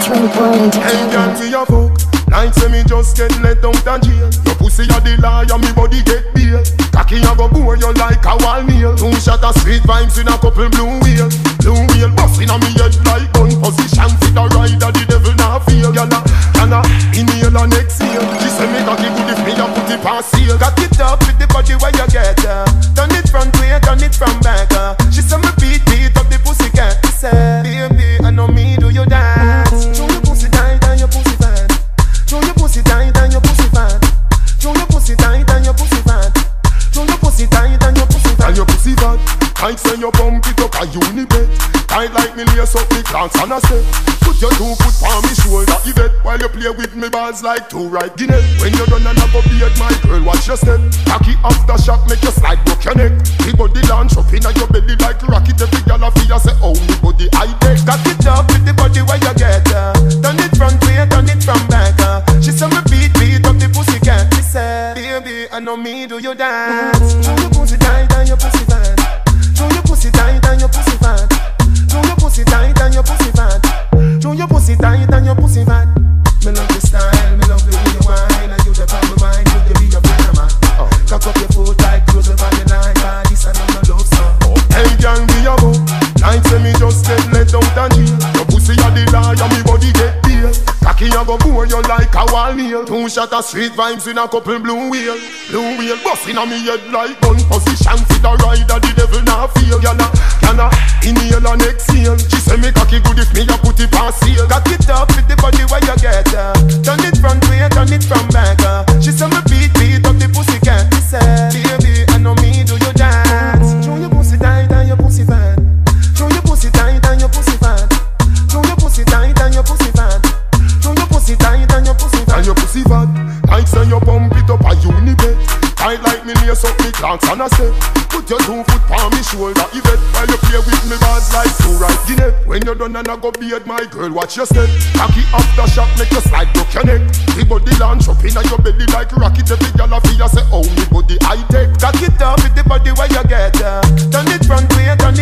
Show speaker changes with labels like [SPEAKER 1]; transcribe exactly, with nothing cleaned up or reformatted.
[SPEAKER 1] twenty-one
[SPEAKER 2] Hey girl,
[SPEAKER 1] entertainment.
[SPEAKER 2] me a fuck like say me just get let out of jail. Your pussy a the liar, me body get bail. Cocky a go bore you like a wall nail. Two shot of sweet vibes in a couple blue wheel. Blue wheel bustin' on me head like gun position. Fit a rider, the devil not feel. Y'all can a inhale and exhale. She say me cocky good if me a put it past seal. Cock it up with the body where you get uh. Turn it front way, turn it from back uh. She say me beat, beat up the pussy cat. She say, baby, I know me do you dance. Show your pussy tight and your pussy fat. Show your pussy tight and your pussy fat. Show your pussy tight and your pussy fat. Show your pussy tight and your pussy fat. And your pussy fat. Tight say you bump it up a unibet. Tight like me lace up me clocks and I say, put your two foot on me shoulder, Yvette. While you play with me balls like two right Guinness. When you done and I go beat my girl, watch your step. Cocky after shock make you slide broke your neck. The body launch up in your belly like rocket. Every girl a feel say, oh me body I take. Cock it up with the body where you get uh. Turn it front way, turn it from back uh. She say me beat, beat up the pussy cat. She say, baby, I know me do you dance. Show your pussy tight and your pussy fat. Show your pussy tight and your pussy fat. Show your pussy tight and your pussy fat. Show your pussy tight and your pussy fat. Me love the style, me love the way you whine. And you the on my mind, you the be a better man. Oh. Cock up your foot like close up on the night. Ah, this and I'm love song. Oh. Hey girl, me a go. Like say me just get let out and jail. Your pussy a the liar, me body get bail. Cocky a go bore you like a wall nail. Two shot of street vibes in a couple blue wheel. Blue wheel bustin' on me head like gun position. Fit a rider, the devil not feel. Y'all can a inhale and exhale. She say me cocky good if me a put it past seal. Cock it up with the body where you get uh. Turn it front way, turn it from back uh. She say me beat, beat up the pussy cat. She say, baby, I know me do you dance. Show your pussy tight and your pussy fat. Show your pussy tight and your pussy fat. Show your pussy tight and your pussy fat. Show your pussy tight and your pussy fat. And your pussy fat. Like say you pump it up a unibet. Tight like me lace up me clocks and I say, put your two foot on me shoulder, Yvette. While you play with me balls like two right Guinness. When you done and I go beat my girl, watch your step. Cocky after shock make you slide broke your neck. The body launch up in your belly like rocket. Every girl a feel say, oh me body I take. Cock it up with the body where you get uh. Turn it front way, turn